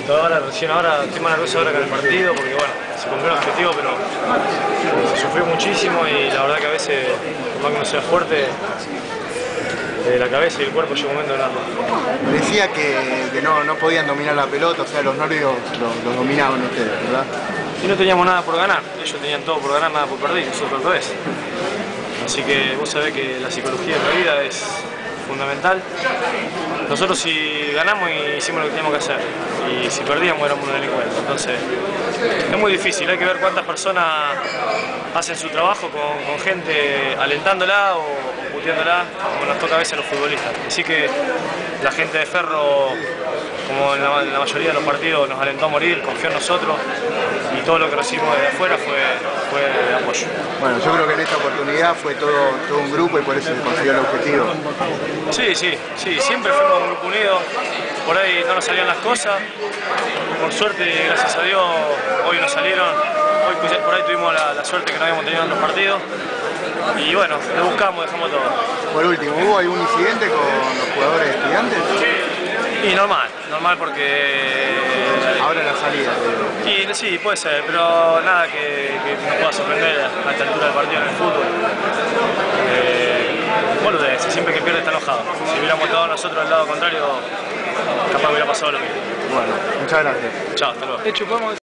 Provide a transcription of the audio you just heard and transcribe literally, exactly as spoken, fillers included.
ahora, recién ahora, estoy más nervioso ahora que en el partido, porque bueno, se cumplió el objetivo, pero se sufrió muchísimo y la verdad que a veces, por más que no sea fuerte, eh, la cabeza y el cuerpo llega un momento de ganarlo. Decía que, que no, no podían dominar la pelota, o sea, los nervios los, los dominaban ustedes, ¿verdad? Y no teníamos nada por ganar, ellos tenían todo por ganar, nada por perder, nosotros al revés. Así que vos sabés que la psicología de la vida es fundamental. Nosotros si ganamos hicimos lo que teníamos que hacer y si perdíamos éramos un delincuente. Entonces es muy difícil, hay que ver cuántas personas hacen su trabajo con, con gente alentándola o, o puteándola, como nos toca a veces a los futbolistas. Así que la gente de Ferro, como en la, en la mayoría de los partidos, nos alentó a morir, confió en nosotros y todo lo que recibimos desde afuera fue, fue de apoyo. Bueno, yo creo que en esta oportunidad fue todo, todo un grupo y por eso se consiguió el objetivo. Sí, sí, sí, siempre fuimos un grupo unido, por ahí no nos salían las cosas, por suerte, gracias a Dios, hoy nos salieron, hoy por ahí tuvimos la, la suerte que no habíamos tenido en otros partidos y bueno, lo buscamos, dejamos todo. Por último, ¿hubo algún incidente con los jugadores de Estudiantes? Y normal, normal porque... Ahora la salida. Y sí, puede ser, pero nada que, que nos pueda sorprender a esta altura del partido en el fútbol. Eh, bueno, siempre que pierde está enojado. Si hubiéramos estado nosotros al lado contrario, capaz hubiera pasado lo mismo. Bueno, muchas gracias. Chao, hasta luego.